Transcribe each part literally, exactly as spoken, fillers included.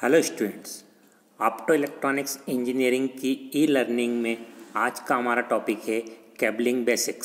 Hello students, opto electronics engineering की e learning में आज का हमारा टॉपिक है केबलिंग बेसिक्स।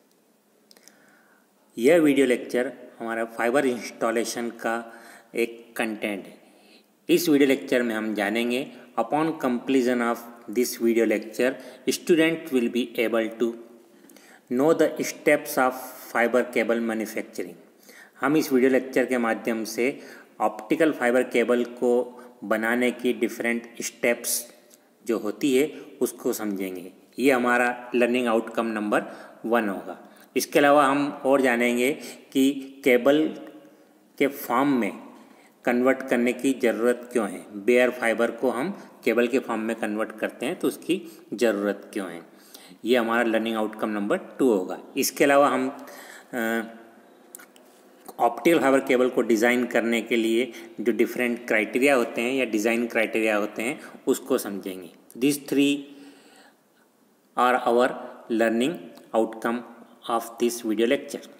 यह वीडियो लेक्चर हमारा फाइबर इंस्टॉलेशन का एक कंटेंट है। इस वीडियो लेक्चर में हम जानेंगे upon completion of this video lecture student will be able to know the steps of fibre cable manufacturing. हम इस वीडियो लेक्चर के माध्यम से ऑप्टिकल फाइबर केबल को बनाने की डिफरेंट स्टेप्स जो होती है उसको समझेंगे। ये हमारा लर्निंग आउटकम नंबर वन होगा। इसके अलावा हम और जानेंगे कि केबल के फॉर्म में कन्वर्ट करने की ज़रूरत क्यों है। बेयर फाइबर को हम केबल के फॉर्म में कन्वर्ट करते हैं तो उसकी ज़रूरत क्यों है। ये हमारा लर्निंग आउटकम नंबर टू होगा। इसके अलावा हम आ, ऑप्टिकल फाइबर केबल को डिज़ाइन करने के लिए जो डिफरेंट क्राइटेरिया होते हैं या डिज़ाइन क्राइटेरिया होते हैं उसको समझेंगे। This three are our learning outcome of this video lecture.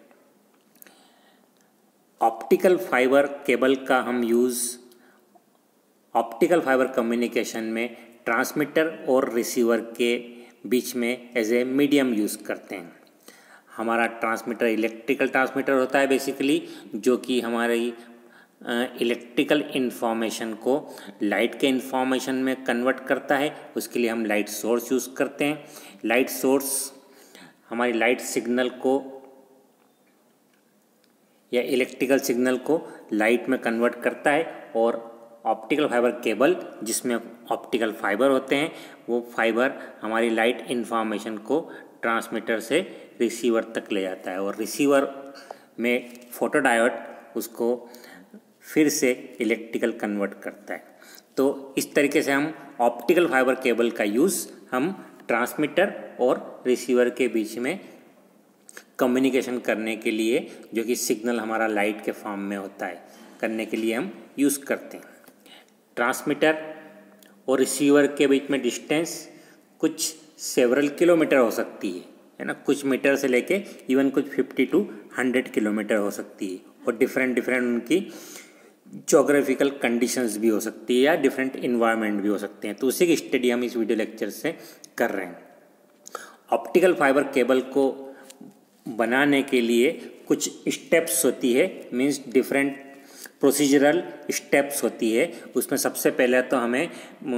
Optical fibre cable का हम यूज़ ऑप्टिकल फाइबर कम्युनिकेशन में ट्रांसमीटर और रिसीवर के बीच में एज ए मीडियम यूज़ करते हैं। हमारा ट्रांसमीटर इलेक्ट्रिकल ट्रांसमीटर होता है बेसिकली, जो कि हमारी इलेक्ट्रिकल इन्फॉर्मेशन को लाइट के इन्फॉर्मेशन में कन्वर्ट करता है। उसके लिए हम लाइट सोर्स यूज़ करते हैं। लाइट सोर्स हमारी लाइट सिग्नल को या इलेक्ट्रिकल सिग्नल को लाइट में कन्वर्ट करता है, और ऑप्टिकल फाइबर केबल जिसमें ऑप्टिकल फाइबर होते हैं वो फाइबर हमारी लाइट इन्फॉर्मेशन को ट्रांसमीटर से रिसीवर तक ले जाता है, और रिसीवर में फोटोडायोड उसको फिर से इलेक्ट्रिकल कन्वर्ट करता है। तो इस तरीके से हम ऑप्टिकल फाइबर केबल का यूज़ हम ट्रांसमीटर और रिसीवर के बीच में कम्युनिकेशन करने के लिए, जो कि सिग्नल हमारा लाइट के फॉर्म में होता है, करने के लिए हम यूज़ करते हैं। ट्रांसमीटर और रिसीवर के बीच में डिस्टेंस कुछ सेवरल किलोमीटर हो सकती है है ना, कुछ मीटर से लेके इवन कुछ फिफ्टी टू हंड्रेड किलोमीटर हो सकती है, और डिफरेंट डिफरेंट उनकी जोग्राफिकल कंडीशंस भी हो सकती है या डिफरेंट इन्वायरमेंट भी हो सकते हैं। तो उसी की स्टडी हम इस वीडियो लेक्चर से कर रहे हैं। ऑप्टिकल फाइबर केबल को बनाने के लिए कुछ स्टेप्स होती है, मीन्स डिफरेंट प्रोसीजरल स्टेप्स होती है। उसमें सबसे पहले तो हमें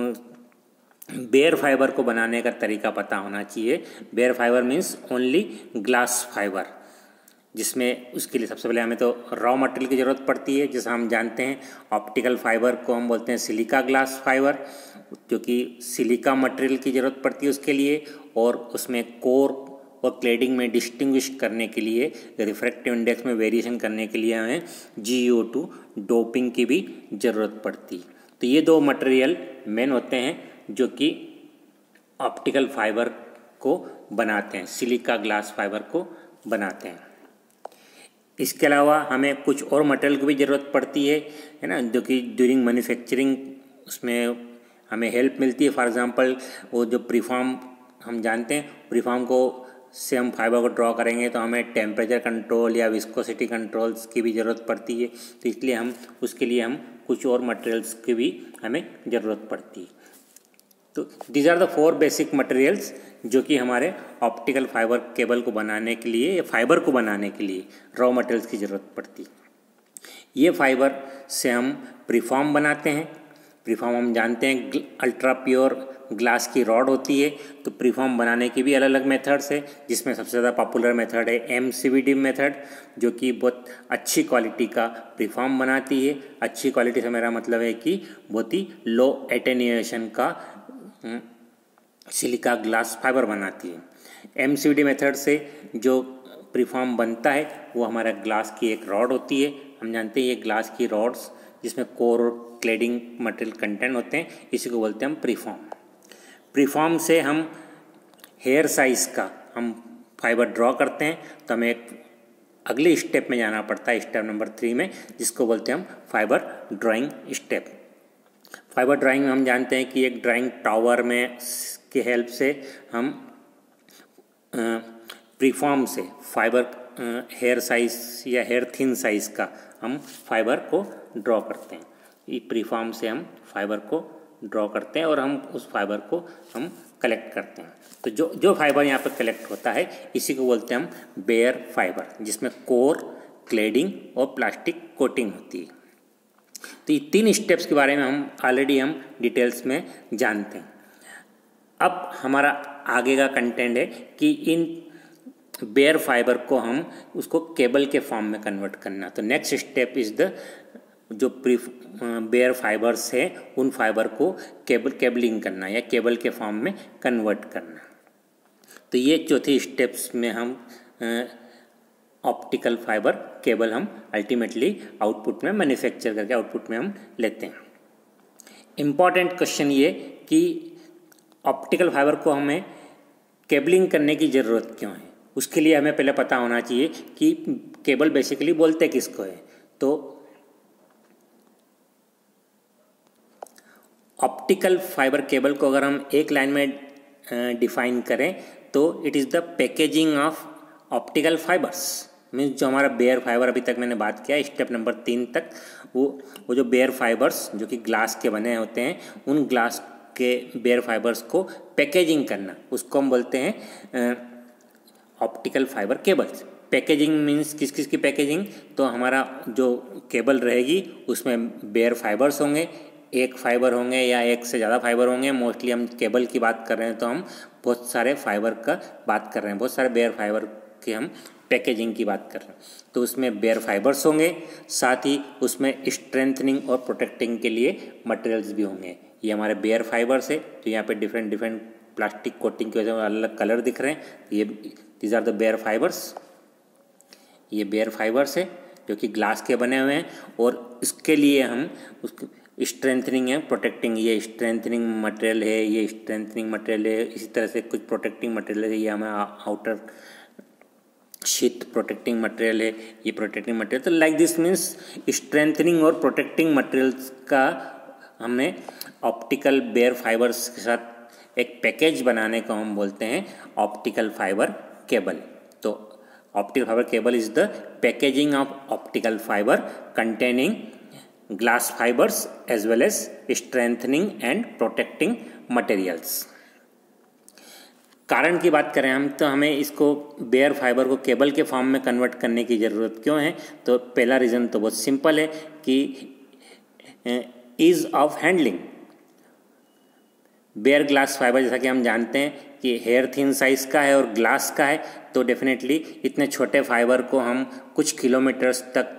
बेयर फाइबर को बनाने का तरीका पता होना चाहिए। Bare fibre means only glass fibre, जिसमें उसके लिए सबसे पहले हमें तो रॉ मटेरियल की ज़रूरत पड़ती है। जैसा हम जानते हैं ऑप्टिकल फाइबर को हम बोलते हैं सिलिका ग्लास फाइबर, क्योंकि सिलिका मटेरियल की ज़रूरत पड़ती है उसके लिए, और उसमें कोर और क्लेडिंग में डिस्टिंग्विश करने के लिए, रिफ्रैक्टिव इंडेक्स में वेरिएशन करने के लिए हमें जी ओ टू डोपिंग की भी ज़रूरत पड़ती है। तो ये दो मटेरियल मेन होते हैं जो कि ऑप्टिकल फाइबर को बनाते हैं, सिलिका ग्लास फाइबर को बनाते हैं। इसके अलावा हमें कुछ और मटेरियल की भी ज़रूरत पड़ती है है ना, जो कि ड्यूरिंग मैन्युफैक्चरिंग उसमें हमें हेल्प मिलती है। फॉर एग्जांपल वो जो प्रीफॉर्म हम जानते हैं, प्रीफॉर्म को से हम फाइबर को ड्रॉ करेंगे तो हमें टेम्परेचर कंट्रोल या विस्कोसिटी कंट्रोल्स की भी ज़रूरत पड़ती है। तो इसलिए हम उसके लिए हम कुछ और मटेरियल्स की भी हमें ज़रूरत पड़ती है। तो these are the four basic materials जो कि हमारे ऑप्टिकल फाइबर केबल को बनाने के लिए या फाइबर को बनाने के लिए रॉ मटेरियल्स की ज़रूरत पड़ती है। ये फाइबर से हम प्रीफॉर्म बनाते हैं। प्रीफॉर्म हम जानते हैं अल्ट्रा प्योर ग्लास की रॉड होती है। तो प्रीफॉर्म बनाने की भी अलग अलग मेथड्स है, जिसमें सबसे ज़्यादा पॉपुलर मेथड है M C V D method, जो कि बहुत अच्छी क्वालिटी का प्रीफॉर्म बनाती है। अच्छी क्वालिटी से मेरा मतलब है कि बहुत ही लो एटेन्यूएशन का सिलिका ग्लास फाइबर बनाती है। M C V D method से जो प्रीफॉर्म बनता है वो हमारा ग्लास की एक रॉड होती है। हम जानते हैं ये ग्लास की रॉड्स जिसमें कोर और क्लेडिंग मटेरियल कंटेंट होते हैं, इसी को बोलते हैं हम प्रीफॉर्म। प्रीफॉर्म से हम हेयर साइज़ का हम फाइबर ड्रॉ करते हैं, तो हमें एक अगले स्टेप में जाना पड़ता है, स्टेप नंबर थ्री में, जिसको बोलते हैं हम fibre drawing step. Fibre drawing में हम जानते हैं कि एक ड्राइंग टावर में की हेल्प से हम प्रीफॉर्म से फाइबर हेयर साइज या हेयर थिन साइज़ का हम फाइबर को ड्रॉ करते हैं। प्रीफॉर्म से हम फाइबर को ड्रॉ करते हैं और हम उस फाइबर को हम कलेक्ट करते हैं। तो जो जो फाइबर यहाँ पर कलेक्ट होता है इसी को बोलते हैं हम बेयर फाइबर, जिसमें कोर, क्लेडिंग और प्लास्टिक कोटिंग होती है। तो ये तीन स्टेप्स के बारे में हम ऑलरेडी हम डिटेल्स में जानते हैं। अब हमारा आगे का कंटेंट है कि इन बेयर फाइबर को हम उसको केबल के फॉर्म में कन्वर्ट करना। तो नेक्स्ट स्टेप इज़ द जो प्री बेयर फाइबर्स है उन फाइबर को केबल केबलिंग करना या केबल के फॉर्म में कन्वर्ट करना। तो ये चौथी स्टेप्स में हम ऑप्टिकल फाइबर केबल हम अल्टीमेटली आउटपुट में मैन्युफैक्चर करके आउटपुट में हम लेते हैं। इम्पॉर्टेंट क्वेश्चन ये कि ऑप्टिकल फाइबर को हमें केबलिंग करने की ज़रूरत क्यों है। उसके लिए हमें पहले पता होना चाहिए कि केबल बेसिकली बोलते किसको है। तो ऑप्टिकल फाइबर केबल को अगर हम एक लाइन में डिफाइन करें तो it is the packaging of optical fibres. Means जो हमारा बेयर फाइबर अभी तक मैंने बात किया स्टेप नंबर तीन तक, वो वो जो बेयर फाइबर्स जो कि ग्लास के बने होते हैं उन ग्लास के बेयर फाइबर्स को पैकेजिंग करना, उसको हम बोलते हैं optical fibre cables. Packaging means किस किस की पैकेजिंग, तो हमारा जो केबल रहेगी उसमें बेयर फाइबर्स होंगे, एक फाइबर होंगे या एक से ज़्यादा फाइबर होंगे। मोस्टली हम केबल की बात कर रहे हैं तो हम बहुत सारे फाइबर का बात कर रहे हैं, बहुत सारे बेयर फाइबर की हम पैकेजिंग की बात कर रहे हैं। तो उसमें बेयर फाइबर्स होंगे, साथ ही उसमें स्ट्रेंथनिंग और प्रोटेक्टिंग के लिए मटेरियल्स भी होंगे। ये हमारे बेयर फाइबर्स है। तो यहाँ पे डिफरेंट डिफरेंट प्लास्टिक कोटिंग की वजह से अलग अलग कलर दिख रहे हैं। ये these are the bare fibres. ये बेयर फाइबर्स है जो कि ग्लास के बने हुए हैं और इसके लिए हम उसको स्ट्रेंथनिंग है, प्रोटेक्टिंग, ये स्ट्रेंथनिंग मटेरियल है, ये स्ट्रेंथनिंग मटेरियल है, इसी तरह से कुछ प्रोटेक्टिंग मटेरियल है। ये हमें आउटर शीट प्रोटेक्टिंग मटेरियल है, ये प्रोटेक्टिंग मटेरियल। तो लाइक दिस मीन्स स्ट्रेंथनिंग और प्रोटेक्टिंग मटेरियल्स का हमने ऑप्टिकल बेयर फाइबर्स के साथ एक पैकेज बनाने को हम बोलते हैं ऑप्टिकल फाइबर केबल। तो optical fibre cable is the packaging of optical fibre containing glass fibers as well as strengthening and protecting materials। कारण की बात करें हम तो हमें इसको बेयर फाइबर को केबल के फॉर्म में कन्वर्ट करने की ज़रूरत क्यों है। तो पहला रीज़न तो बहुत सिंपल है कि ease of handling. Bare glass fibre जैसा कि हम जानते हैं कि हेयर थिन साइज़ का है और ग्लास का है, तो डेफिनेटली इतने छोटे फाइबर को हम कुछ किलोमीटर्स तक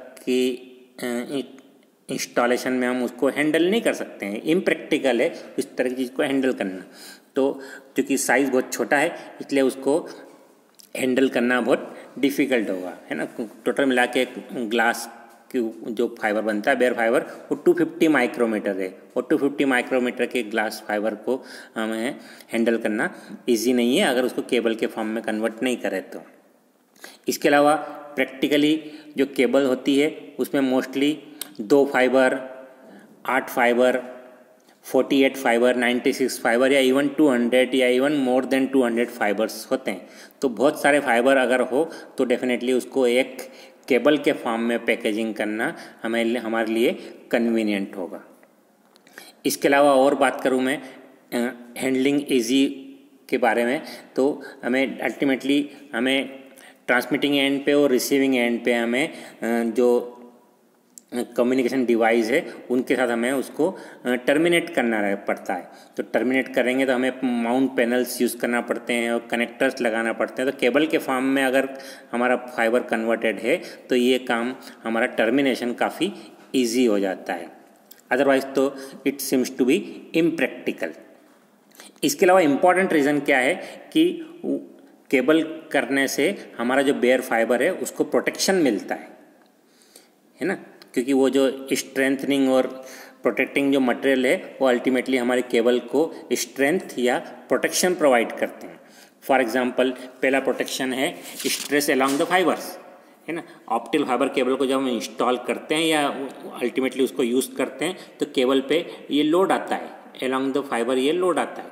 की इंस्टॉलेशन में हम उसको हैंडल नहीं कर सकते हैं। इम्प्रैक्टिकल है इस तरह की चीज़ को हैंडल करना। तो क्योंकि साइज़ बहुत छोटा है इसलिए उसको हैंडल करना बहुत डिफ़िकल्ट होगा, है ना। टोटल मिला के ग्लास की जो फाइबर बनता है बेयर फाइबर वो दो सौ पचास माइक्रोमीटर है और दो सौ पचास माइक्रोमीटर के ग्लास फाइबर को हमें हैंडल करना ईजी नहीं है अगर उसको केबल के फॉर्म में कन्वर्ट नहीं करें तो। इसके अलावा प्रैक्टिकली जो केबल होती है उसमें मोस्टली दो फाइबर, आठ फाइबर, अड़तालीस फाइबर, छियानवे फाइबर या इवन दो सौ या इवन मोर देन दो सौ फाइबर्स होते हैं। तो बहुत सारे फाइबर अगर हो तो डेफिनेटली उसको एक केबल के फॉर्म में पैकेजिंग करना हमें हमारे लिए कन्वीनियंट होगा। इसके अलावा और बात करूँ मैं हैंडलिंग इजी के बारे में, तो हमें अल्टीमेटली हमें ट्रांसमिटिंग एंड पे और रिसीविंग एंड पे हमें जो कम्युनिकेशन डिवाइस है उनके साथ हमें उसको टर्मिनेट करना पड़ता है। तो टर्मिनेट करेंगे तो हमें माउंट पैनल्स यूज़ करना पड़ते हैं और कनेक्टर्स लगाना पड़ते हैं। तो केबल के फॉर्म में अगर हमारा फाइबर कन्वर्टेड है तो ये काम हमारा टर्मिनेशन काफ़ी इजी हो जाता है, अदरवाइज तो it seems to be impractical. इसके अलावा इम्पॉर्टेंट रीज़न क्या है कि केबल करने से हमारा जो बेयर फाइबर है उसको प्रोटेक्शन मिलता है, है ना, क्योंकि वो जो स्ट्रेंथनिंग और प्रोटेक्टिंग जो मटेरियल है वो अल्टीमेटली हमारे केबल को स्ट्रेंथ या प्रोटेक्शन प्रोवाइड करते हैं। फॉर एग्जांपल पहला प्रोटेक्शन है स्ट्रेस अलोंग द फाइबर्स, है ना। ऑप्टिकल फाइबर केबल को जब हम इंस्टॉल करते हैं या अल्टीमेटली उसको यूज़ करते हैं तो केबल पे ये लोड आता है, अलोंग द फाइबर ये लोड आता है,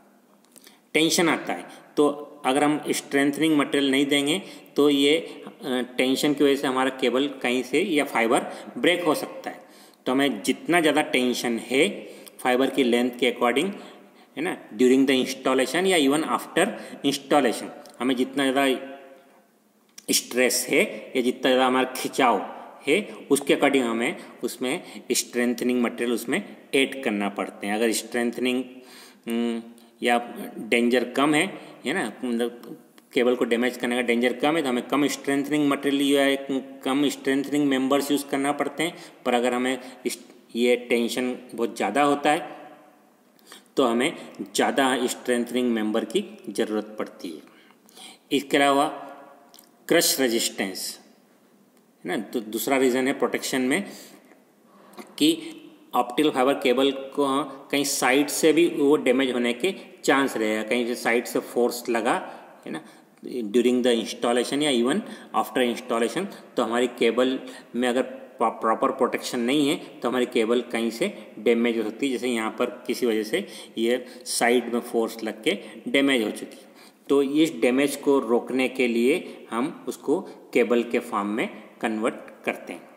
टेंशन आता है। तो अगर हम स्ट्रेंथनिंग मटेरियल नहीं देंगे तो ये टेंशन की वजह से हमारा केबल कहीं से या फाइबर ब्रेक हो सकता है। तो हमें जितना ज़्यादा टेंशन है फाइबर की लेंथ के अकॉर्डिंग, है ना, ड्यूरिंग द इंस्टॉलेशन या इवन आफ्टर इंस्टॉलेशन, हमें जितना ज़्यादा स्ट्रेस है या जितना ज़्यादा हमारा खिंचाव है उसके अकॉर्डिंग हमें उसमें स्ट्रेंथनिंग मटेरियल उसमें ऐड करना पड़ते हैं। अगर स्ट्रेंथनिंग या डेंजर कम है है ना, मतलब केबल को डैमेज करने का डेंजर कम है, तो हमें कम स्ट्रेंथनिंग मटेरियल या कम स्ट्रेंथनिंग मेंबर्स यूज़ करना पड़ते हैं। पर अगर हमें ये टेंशन बहुत ज़्यादा होता है तो हमें ज़्यादा स्ट्रेंथनिंग मेंबर की ज़रूरत पड़ती है। इसके अलावा क्रश रेजिस्टेंस, है ना, तो दूसरा रीज़न है प्रोटेक्शन में कि ऑप्टिकल फाइबर केबल को कहीं साइड से भी वो डैमेज होने के चांस रहेगा, कहीं से साइड से फोर्स लगा, है ना, ड्यूरिंग द इंस्टॉलेशन या इवन आफ्टर इंस्टॉलेशन, तो हमारी केबल में अगर प्रॉपर प्रोटेक्शन नहीं है तो हमारी केबल कहीं से डैमेज हो सकती है। जैसे यहाँ पर किसी वजह से ये साइड में फोर्स लग के डैमेज हो चुकी, तो इस डैमेज को रोकने के लिए हम उसको केबल के फॉर्म में कन्वर्ट करते हैं।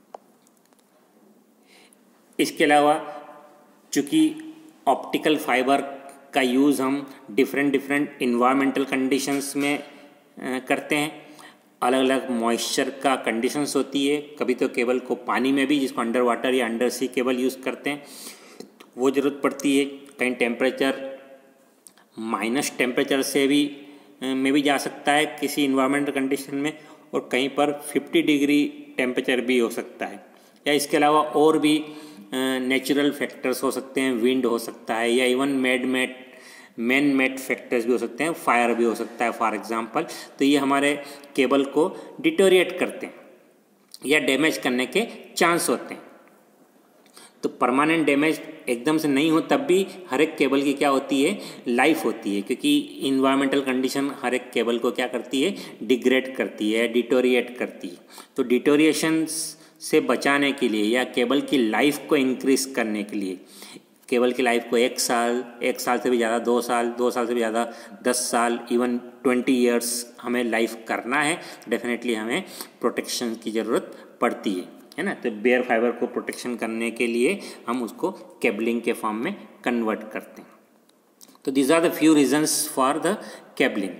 इसके अलावा चूँकि ऑप्टिकल फाइबर का यूज़ हम डिफरेंट डिफरेंट इन्वायरमेंटल कंडीशंस में करते हैं, अलग अलग मॉइस्चर का कंडीशंस होती है, कभी तो केबल को पानी में भी, जिसको अंडर वाटर या अंडर सी केबल यूज़ करते हैं, वो ज़रूरत पड़ती है। कहीं टेम्परेचर माइनस टेम्परेचर से भी में भी जा सकता है किसी इन्वायरमेंटल कंडीशन में, और कहीं पर पचास डिग्री टेम्परेचर भी हो सकता है। या इसके अलावा और भी नेचुरल फैक्टर्स हो सकते हैं, विंड हो सकता है, या even made made man made factors भी हो सकते हैं, फायर भी हो सकता है फॉर एग्जांपल। तो ये हमारे केबल को डिटोरिएट करते हैं या डैमेज करने के चांस होते हैं। तो परमानेंट डैमेज एकदम से नहीं हो तब भी हर एक केबल की क्या होती है, लाइफ होती है, क्योंकि इन्वायरमेंटल कंडीशन हर एक केबल को क्या करती है, डिग्रेड करती है, डिटोरिएट करती है। तो डिटोरिएशन से बचाने के लिए या केबल की लाइफ को इंक्रीज करने के लिए, केबल की लाइफ को एक साल एक साल से भी ज़्यादा, दो साल दो साल से भी ज़्यादा, दस साल इवन ट्वेंटी इयर्स हमें लाइफ करना है, डेफिनेटली हमें प्रोटेक्शन की ज़रूरत पड़ती है, है ना। तो बेयर फाइबर को प्रोटेक्शन करने के लिए हम उसको केबलिंग के फॉर्म में कन्वर्ट करते हैं। तो these are the few reasons for the cabling.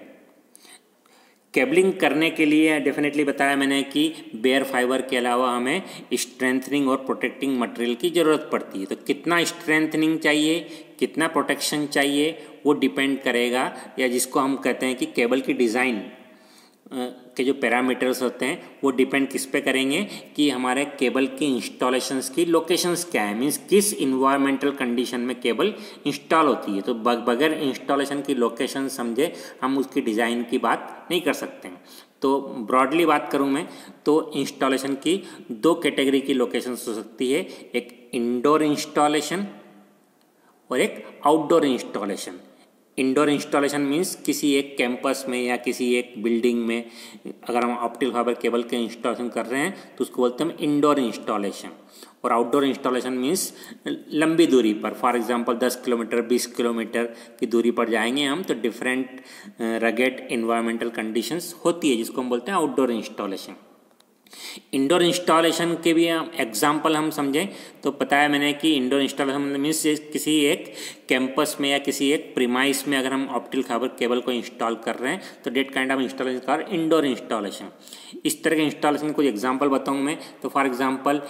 Cabling करने के लिए डेफिनेटली बताया मैंने कि बेयर फाइबर के अलावा हमें स्ट्रेंथनिंग और प्रोटेक्टिंग मटेरियल की ज़रूरत पड़ती है। तो कितना स्ट्रेंथनिंग चाहिए, कितना प्रोटेक्शन चाहिए, वो डिपेंड करेगा, या जिसको हम कहते हैं कि केबल की डिज़ाइन के जो पैरामीटर्स होते हैं वो डिपेंड किस पे करेंगे कि हमारे केबल की इंस्टॉलेशंस की लोकेशंस क्या है, मींस किस इन्वायरमेंटल कंडीशन में केबल इंस्टॉल होती है। तो बगैर इंस्टॉलेशन की लोकेशन समझे हम उसकी डिज़ाइन की बात नहीं कर सकते हैं। तो ब्रॉडली बात करूं मैं तो इंस्टॉलेशन की दो कैटेगरी की लोकेशंस हो सकती है, एक इंडोर इंस्टॉलेशन और एक outdoor installation. Indoor installation means किसी एक कैंपस में या किसी एक बिल्डिंग में अगर हम ऑप्टिकल फाइबर केबल के इंस्टॉलेशन कर रहे हैं तो उसको बोलते हैं इंडोर इंस्टॉलेशन। और आउटडोर इंस्टॉलेशन मींस लंबी दूरी पर, फॉर एग्जांपल दस किलोमीटर बीस किलोमीटर की दूरी पर जाएंगे हम, तो डिफरेंट रगेड इन्वायरमेंटल कंडीशंस होती है जिसको हम बोलते हैं आउटडोर इंस्टॉलेशन। इंडोर इंस्टॉलेशन के भी एग्जाम्पल हम समझें तो पता है मैंने कि इंडोर इंस्टॉलेशन मीन्स किसी एक कैंपस में या किसी एक प्रीमाइस में अगर हम ऑप्टिकल फाइबर केबल को इंस्टॉल कर रहे हैं तो that kind of installation car indoor installation. इस तरह के इंस्टॉलेशन कुछ एग्जाम्पल बताऊँ मैं तो फॉर एग्जाम्पल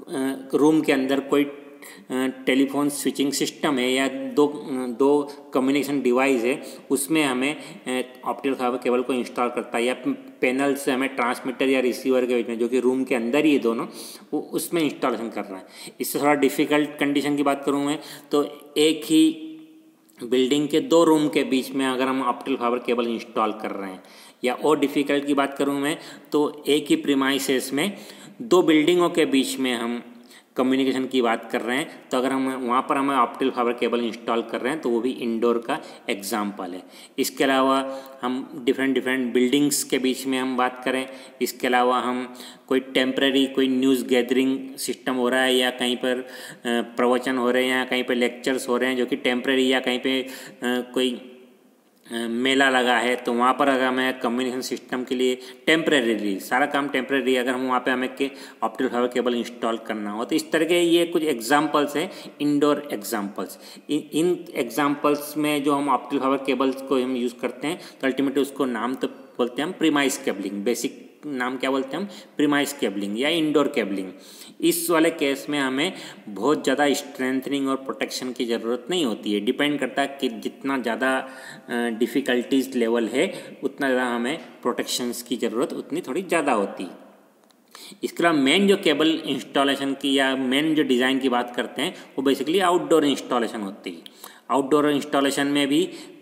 रूम के अंदर कोई टेलीफोन स्विचिंग सिस्टम है या दो दो कम्युनिकेशन डिवाइस है, उसमें हमें ऑप्टिकल फाइबर केबल को इंस्टॉल करता है, या पैनल से हमें ट्रांसमीटर या रिसीवर के बीच में जो कि रूम के अंदर ही है दोनों, वो उसमें इंस्टॉलेशन कर रहा है। इससे थोड़ा डिफ़िकल्ट कंडीशन की बात करूँ मैं तो एक ही बिल्डिंग के दो रूम के बीच में अगर हम ऑप्टिकल फाइबर केबल इंस्टॉल कर रहे हैं, या और डिफ़िकल्ट की बात करूँ मैं तो एक ही प्रीमाइसेस में दो बिल्डिंगों के बीच में हम कम्युनिकेशन की बात कर रहे हैं, तो अगर हम वहाँ पर हमें ऑप्टिकल फाइबर केबल इंस्टॉल कर रहे हैं तो वो भी इंडोर का एग्जाम्पल है। इसके अलावा हम डिफरेंट डिफरेंट बिल्डिंग्स के बीच में हम बात करें, इसके अलावा हम कोई टेम्परेरी कोई न्यूज़ गैदरिंग सिस्टम हो रहा है या कहीं पर प्रवचन हो रहे हैं या कहीं पर लेक्चर्स हो रहे हैं जो कि टेम्परेरी, या कहीं पर कोई मेला लगा है तो वहाँ पर अगर हमें कम्युनिकेशन सिस्टम के लिए टेम्परेरी, सारा काम टेम्परेरी, अगर हम वहाँ पे हमें के ऑप्टिकल फाइबर केबल इंस्टॉल करना हो तो इस तरह के ये कुछ एग्जांपल्स हैं, इंडोर एग्जांपल्स। इन एग्जांपल्स में जो हम ऑप्टिकल फाइबर केबल्स को हम यूज़ करते हैं तो अल्टीमेटली उसको नाम तो बोलते हैं हम प्रीमाइज केबलिंग, बेसिक नाम क्या बोलते हैं हम, प्रीमाइज केबलिंग या इंडोर केबलिंग। इस वाले केस में हमें बहुत ज़्यादा स्ट्रेंथनिंग और प्रोटेक्शन की ज़रूरत नहीं होती है। डिपेंड करता है कि जितना ज़्यादा डिफ़िकल्टीज लेवल है उतना ज़्यादा हमें प्रोटेक्शंस की ज़रूरत उतनी थोड़ी ज़्यादा होती है। इसके अलावा मेन जो केबल इंस्टॉलेशन की या मेन जो डिज़ाइन की बात करते हैं वो बेसिकली आउटडोर इंस्टॉलेशन होती है। आउटडोर इंस्टॉलेशन में भी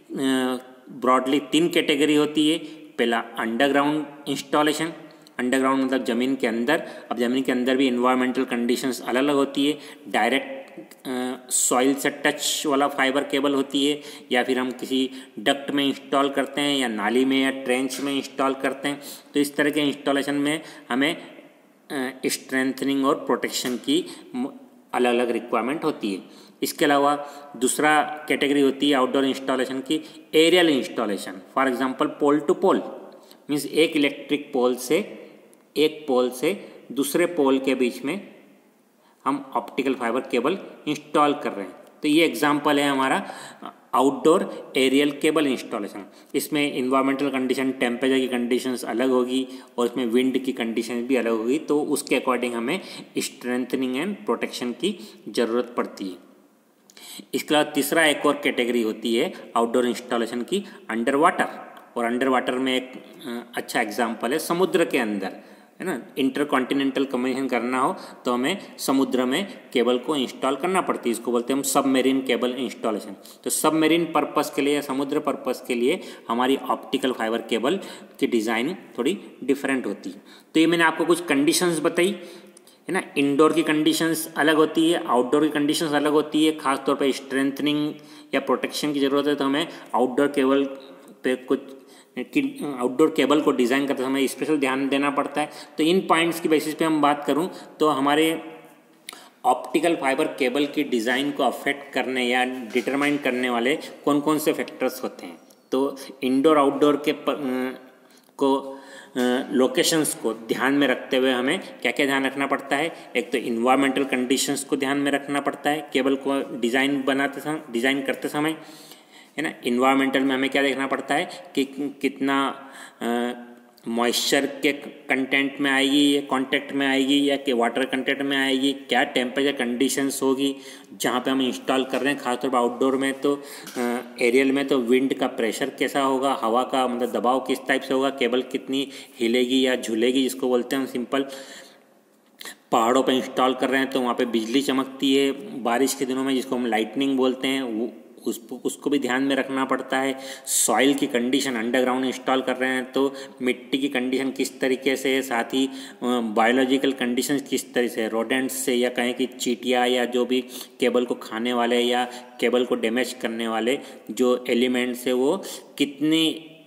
ब्रॉडली तीन कैटेगरी होती है। पहला अंडरग्राउंड इंस्टॉलेशन, अंडरग्राउंड मतलब ज़मीन के अंदर। अब ज़मीन के अंदर भी इन्वायरमेंटल कंडीशंस अलग अलग होती है। डायरेक्ट सॉइल से टच वाला फाइबर केबल होती है, या फिर हम किसी डक्ट में इंस्टॉल करते हैं या नाली में या ट्रेंच में इंस्टॉल करते हैं। तो इस तरह के इंस्टॉलेशन में हमें स्ट्रेंथनिंग और प्रोटेक्शन की अलग अलग रिक्वायरमेंट होती है। इसके अलावा दूसरा कैटेगरी होती है आउटडोर इंस्टॉलेशन की aerial installation. For example pole to pole, means एक इलेक्ट्रिक पोल से एक पोल से दूसरे पोल के बीच में हम ऑप्टिकल फाइबर केबल इंस्टॉल कर रहे हैं। तो ये एग्जांपल है हमारा आउटडोर एरियल केबल इंस्टॉलेशन। इसमें इन्वायरमेंटल कंडीशन, टेम्परेचर की कंडीशंस अलग होगी और इसमें विंड की कंडीशन भी अलग होगी, तो उसके अकॉर्डिंग हमें स्ट्रेंथनिंग एंड प्रोटेक्शन की ज़रूरत पड़ती है। इसके अलावा तीसरा एक और कैटेगरी होती है आउटडोर इंस्टॉलेशन की अंडर वाटर। और अंडर वाटर में एक अच्छा एग्जांपल है समुद्र के अंदर, है ना। इंटर कॉन्टिनेंटल कम्युनिकेशन करना हो तो हमें समुद्र में केबल को इंस्टॉल करना पड़ती है। इसको बोलते हैं हम सबमेरीन केबल इंस्टॉलेशन। तो सबमेरीन पर्पस के लिए या समुद्र पर्पस के लिए हमारी ऑप्टिकल फाइबर केबल की डिज़ाइन थोड़ी डिफरेंट होती है। तो ये मैंने आपको कुछ कंडीशंस बताई, है ना। इंडोर की कंडीशंस अलग होती है, आउटडोर की कंडीशंस अलग होती है। खास तौर पे स्ट्रेंथनिंग या प्रोटेक्शन की ज़रूरत है तो हमें आउटडोर केबल पे कुछ कि आउटडोर केबल को डिज़ाइन करते समय स्पेशल ध्यान देना पड़ता है। तो इन पॉइंट्स की बेसिस पे हम बात करूं तो हमारे ऑप्टिकल फाइबर केबल की डिज़ाइन को अफेक्ट करने या डिटरमाइन करने वाले कौन कौन से फैक्टर्स होते हैं। तो इंडोर आउटडोर के पर, को लोकेशंस को ध्यान में रखते हुए हमें क्या क्या ध्यान रखना पड़ता है। एक तो इन्वायरमेंटल कंडीशंस को ध्यान में रखना पड़ता है केबल को डिज़ाइन बनाते समय, डिज़ाइन करते समय, है ना। इन्वायरमेंटल में हमें क्या देखना पड़ता है कि कितना मॉइस्चर के कंटेंट में आएगी या कांटेक्ट में आएगी या कि वाटर कंटेंट में आएगी, क्या टेम्परेचर कंडीशंस होगी जहाँ पे हम इंस्टॉल कर रहे हैं। खासतौर पर आउटडोर में तो एरियल में तो विंड का प्रेशर कैसा होगा, हवा का मतलब दबाव किस टाइप से होगा, केबल कितनी हिलेगी या झूलेगी, जिसको बोलते हैं हम सिंपल। पहाड़ों पे इंस्टॉल कर रहे हैं तो वहाँ पे बिजली चमकती है बारिश के दिनों में, जिसको हम लाइटनिंग बोलते हैं, वो उसको उसको भी ध्यान में रखना पड़ता है। सॉइल की कंडीशन, अंडरग्राउंड इंस्टॉल कर रहे हैं तो मिट्टी की कंडीशन किस तरीके से है, साथ ही बायोलॉजिकल कंडीशन किस तरह से, रोडेंट्स से या कहें कि चींटियाँ या जो भी केबल को खाने वाले या केबल को डैमेज करने वाले जो एलिमेंट्स है वो कितनी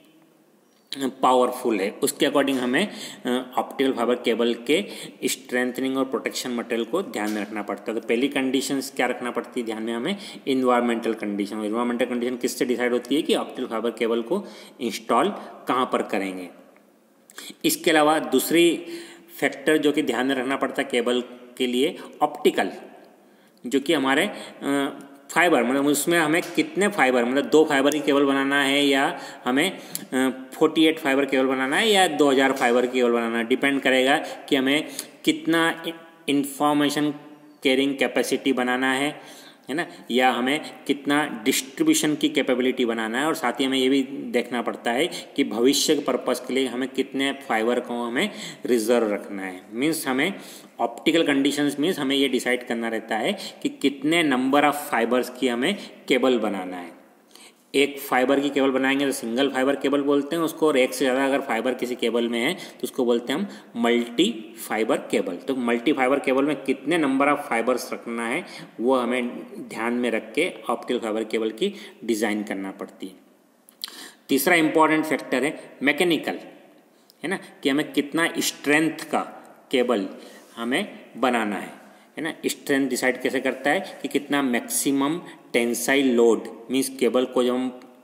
पावरफुल है, उसके अकॉर्डिंग हमें ऑप्टिकल फाइबर केबल के स्ट्रेंथनिंग और प्रोटेक्शन मटेरियल को ध्यान में रखना पड़ता है। तो पहली कंडीशंस क्या रखना पड़ती है ध्यान में हमें, इन्वायरमेंटल कंडीशन। इन्वायरमेंटल कंडीशन किससे डिसाइड होती है कि ऑप्टिकल फाइबर केबल को इंस्टॉल कहाँ पर करेंगे। इसके अलावा दूसरी फैक्टर जो कि ध्यान में रखना पड़ता है केबल के लिए, ऑप्टिकल, जो कि हमारे फाइबर मतलब उसमें हमें कितने फाइबर, मतलब दो फाइबर की केबल बनाना है या हमें फोर्टी एट फाइबर केबल बनाना है या दो हज़ार फाइबर की केबल बनाना है, डिपेंड करेगा कि हमें कितना इंफॉर्मेशन कैरिंग कैपेसिटी बनाना है, है ना, या हमें कितना डिस्ट्रीब्यूशन की कैपेबिलिटी बनाना है। और साथ ही हमें ये भी देखना पड़ता है कि भविष्य के पर्पज़ के लिए हमें कितने फाइबर को हमें रिजर्व रखना है। मीन्स हमें ऑप्टिकल कंडीशंस मीन्स हमें ये डिसाइड करना रहता है कि कितने नंबर ऑफ फाइबर्स की हमें केबल बनाना है। एक फाइबर की केबल बनाएंगे तो सिंगल फाइबर केबल बोलते हैं उसको, और एक से ज़्यादा अगर फाइबर किसी केबल में है तो उसको बोलते हैं हम मल्टी फाइबर केबल। तो मल्टी फाइबर केबल में कितने नंबर ऑफ फाइबर्स रखना है वो हमें ध्यान में रख के ऑप्टिकल फाइबर केबल की डिज़ाइन करना पड़ती है। तीसरा इंपॉर्टेंट फैक्टर है मैकेनिकल, है ना, कि हमें कितना स्ट्रेंथ का केबल हमें बनाना है, है ना। स्ट्रेंथ डिसाइड कैसे करता है कि कितना maximum tensile load, means cable को जब हम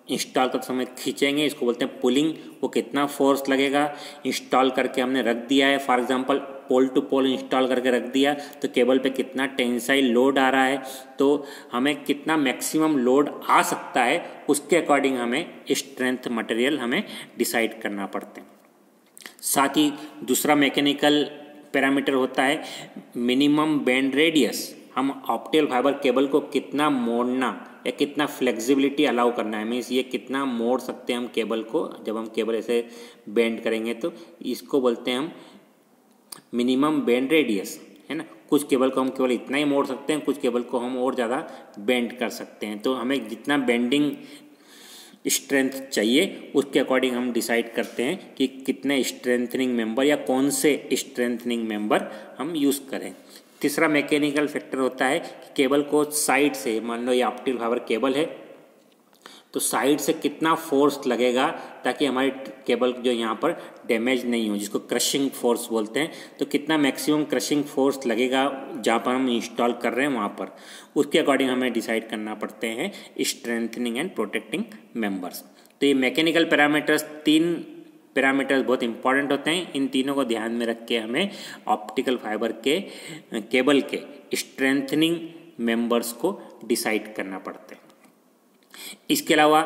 इंस्टॉल करते समय खींचेंगे, इसको बोलते हैं पुलिंग। वो कितना फोर्स लगेगा, इंस्टॉल करके हमने रख दिया है, for example pole to pole install करके रख दिया, तो केबल पे कितना टेंसाइल लोड आ रहा है, तो हमें कितना मैक्सिमम लोड आ सकता है, उसके अकॉर्डिंग हमें स्ट्रेंथ मटेरियल हमें डिसाइड करना पड़ते हैं। साथ ही दूसरा मैकेनिकल पैरामीटर होता है मिनिमम बेंड रेडियस। हम ऑप्टिकल फाइबर केबल को कितना मोड़ना या कितना फ्लेक्सिबिलिटी अलाउ करना है, मीन्स ये कितना मोड़ सकते हैं हम केबल को, जब हम केबल ऐसे बेंड करेंगे तो इसको बोलते हैं हम मिनिमम बेंड रेडियस, है ना। कुछ केबल को हम केवल इतना ही मोड़ सकते हैं, कुछ केबल को हम और ज़्यादा बेंड कर सकते हैं। तो हमें जितना बेंडिंग स्ट्रेंथ चाहिए उसके अकॉर्डिंग हम डिसाइड करते हैं कि कितने स्ट्रेंथनिंग मेंबर या कौन से स्ट्रेंथनिंग मेंबर हम यूज़ करें। तीसरा मैकेनिकल फैक्टर होता है कि केबल को साइड से, मान लो ये ऑप्टिकल फाइबर केबल है, तो साइड से कितना फोर्स लगेगा ताकि हमारी केबल जो यहाँ पर डैमेज नहीं हो, जिसको क्रशिंग फोर्स बोलते हैं। तो कितना मैक्सिमम क्रशिंग फोर्स लगेगा जहाँ पर हम इंस्टॉल कर रहे हैं वहाँ पर, उसके अकॉर्डिंग हमें डिसाइड करना पड़ते हैं स्ट्रेंथनिंग एंड प्रोटेक्टिंग मेंबर्स। तो ये मैकेनिकल पैरामीटर्स, तीन पैरामीटर्स बहुत इंपॉर्टेंट होते हैं। इन तीनों को ध्यान में रख के हमें ऑप्टिकल फाइबर के केबल के स्ट्रेंथनिंग मेंबर्स को डिसाइड करना पड़ता है। इसके अलावा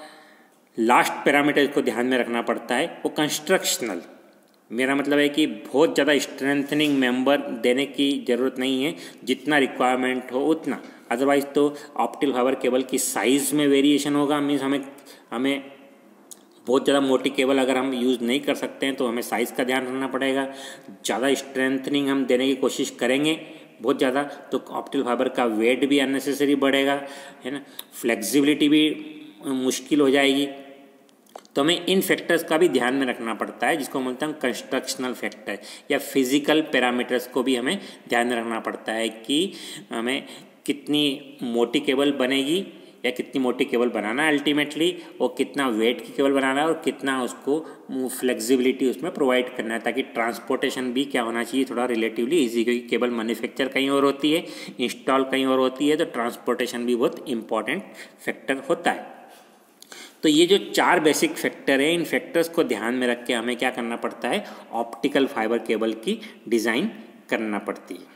लास्ट पैरामीटर को ध्यान में रखना पड़ता है वो कंस्ट्रक्शनल। मेरा मतलब है कि बहुत ज़्यादा स्ट्रेंथनिंग मेंबर देने की ज़रूरत नहीं है, जितना रिक्वायरमेंट हो उतना। अदरवाइज तो ऑप्टिकल फाइबर केबल की साइज़ में वेरिएशन होगा, मीन्स हमें हमें बहुत ज़्यादा मोटी केबल अगर हम यूज़ नहीं कर सकते हैं तो हमें साइज़ का ध्यान रखना पड़ेगा। ज़्यादा स्ट्रेंथनिंग हम देने की कोशिश करेंगे बहुत ज़्यादा तो ऑप्टिकल फाइबर का वेट भी अननेसेसरी बढ़ेगा, है ना, फ्लेक्सिबिलिटी भी मुश्किल हो जाएगी। तो हमें इन फैक्टर्स का भी ध्यान में रखना पड़ता है, जिसको बोलते हैं कंस्ट्रक्शनल फैक्टर या फिजिकल पैरामीटर्स को भी हमें ध्यान में रखना पड़ता है कि हमें कितनी मोटी केबल बनेगी या कितनी मोटी केबल बनाना है अल्टीमेटली, और कितना वेट की केबल बनाना है और कितना उसको फ्लेक्सिबिलिटी उसमें प्रोवाइड करना है, ताकि ट्रांसपोर्टेशन भी क्या होना चाहिए, थोड़ा रिलेटिवली इजी, क्योंकि केबल मैन्युफैक्चर कहीं और होती है, इंस्टॉल कहीं और होती है, तो ट्रांसपोर्टेशन भी बहुत इंपॉर्टेंट फैक्टर होता है। तो ये जो चार बेसिक फैक्टर है, इन फैक्टर्स को ध्यान में रख के हमें क्या करना पड़ता है, ऑप्टिकल फाइबर केबल की डिज़ाइन करना पड़ती है।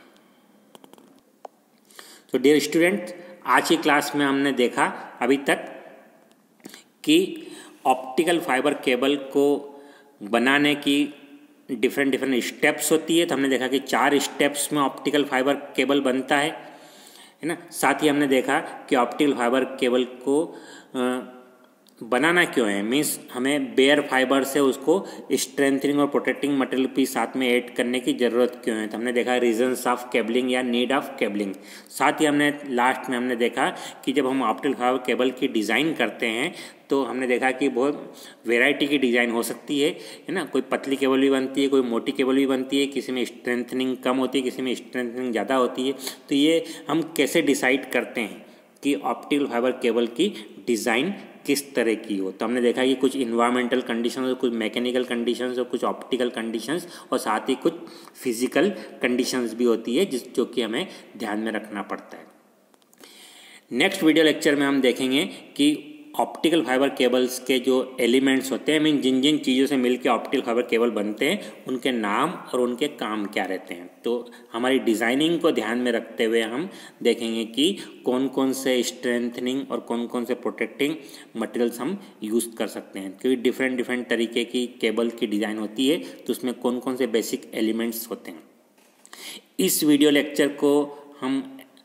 तो डियर स्टूडेंट, आज की क्लास में हमने देखा अभी तक कि ऑप्टिकल फाइबर केबल को बनाने की डिफरेंट डिफरेंट स्टेप्स होती है। तो हमने देखा कि चार स्टेप्स में ऑप्टिकल फाइबर केबल बनता है, है ना। साथ ही हमने देखा कि ऑप्टिकल फाइबर केबल को आ, बनाना क्यों है, मीन्स हमें बेयर फाइबर से उसको स्ट्रेंथनिंग और प्रोटेक्टिंग मटेरियल भी साथ में ऐड करने की ज़रूरत क्यों है। तो हमने देखा रीजंस ऑफ केबलिंग या नीड ऑफ केबलिंग। साथ ही हमने लास्ट में हमने देखा कि जब हम ऑप्टिकल फाइबर केबल की डिज़ाइन करते हैं तो हमने देखा कि बहुत वेराइटी की डिज़ाइन हो सकती है, है ना। कोई पतली केबल भी बनती है, कोई मोटी केबल भी बनती है, किसी में स्ट्रेंथनिंग कम होती है, किसी में स्ट्रेंथनिंग ज़्यादा होती है। तो ये हम कैसे डिसाइड करते हैं कि ऑप्टिकल फाइबर केबल की डिज़ाइन किस तरह की हो। तो हमने देखा कि कुछ इन्वायरमेंटल कंडीशंस, कुछ मैकेनिकल कंडीशंस और कुछ ऑप्टिकल कंडीशंस और साथ ही कुछ फिजिकल कंडीशंस भी होती है, जिस जो कि हमें ध्यान में रखना पड़ता है। नेक्स्ट वीडियो लेक्चर में हम देखेंगे कि ऑप्टिकल फाइबर केबल्स के जो एलिमेंट्स होते हैं, मीन जिन जिन चीज़ों से मिलकर ऑप्टिकल फाइबर केबल बनते हैं, उनके नाम और उनके काम क्या रहते हैं। तो हमारी डिज़ाइनिंग को ध्यान में रखते हुए हम देखेंगे कि कौन कौन से स्ट्रेंथनिंग और कौन कौन से प्रोटेक्टिंग मटेरियल्स हम यूज़ कर सकते हैं, क्योंकि डिफरेंट डिफरेंट तरीके की केबल की डिज़ाइन होती है, तो उसमें कौन कौन से बेसिक एलिमेंट्स होते हैं। इस वीडियो लेक्चर को हम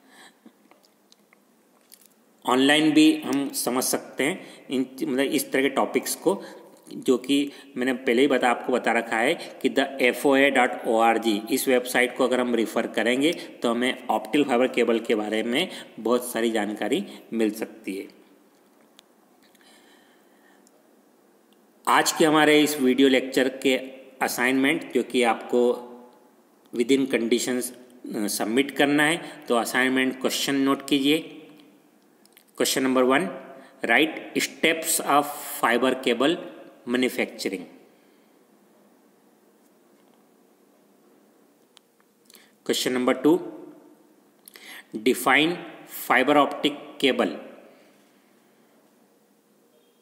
ऑनलाइन भी हम समझ सकते हैं, इन मतलब इस तरह के टॉपिक्स को, जो कि मैंने पहले ही बता आपको बता रखा है कि the F O A dot O R G, इस वेबसाइट को अगर हम रिफ़र करेंगे तो हमें ऑप्टिकल फाइबर केबल के बारे में बहुत सारी जानकारी मिल सकती है। आज के हमारे इस वीडियो लेक्चर के असाइनमेंट, जो कि आपको विद इन कंडीशंस सबमिट करना है, तो असाइनमेंट क्वेश्चन नोट कीजिए। Question number one, write steps of fibre cable manufacturing. Question number two, define fibre optic cable.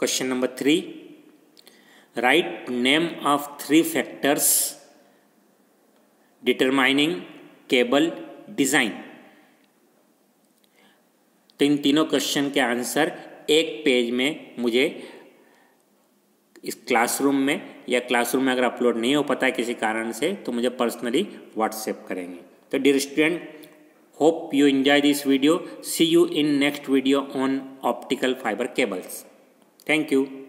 Question number three, write name of three factors determining cable design. तो इन तीनों question के answer एक page में मुझे इस classroom में या क्लासरूम में अगर अपलोड नहीं हो पाता है किसी कारण से तो मुझे पर्सनली व्हाट्सएप करेंगे। तो dear student, hope you enjoy this video. See you in next video on optical fibre cables. Thank you.